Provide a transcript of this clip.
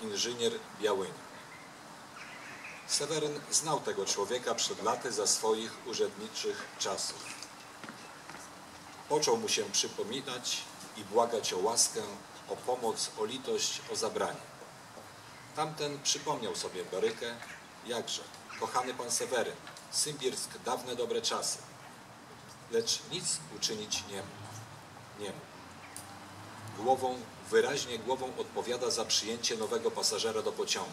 inżynier Białynia. Seweryn znał tego człowieka przed laty za swoich urzędniczych czasów. Począł mu się przypominać i błagać o łaskę, o pomoc, o litość, o zabranie. Tamten przypomniał sobie Barykę, jakże, kochany pan Seweryn, Symbirsk, dawne dobre czasy. Lecz nic uczynić nie mógł. Wyraźnie głową odpowiada za przyjęcie nowego pasażera do pociągu.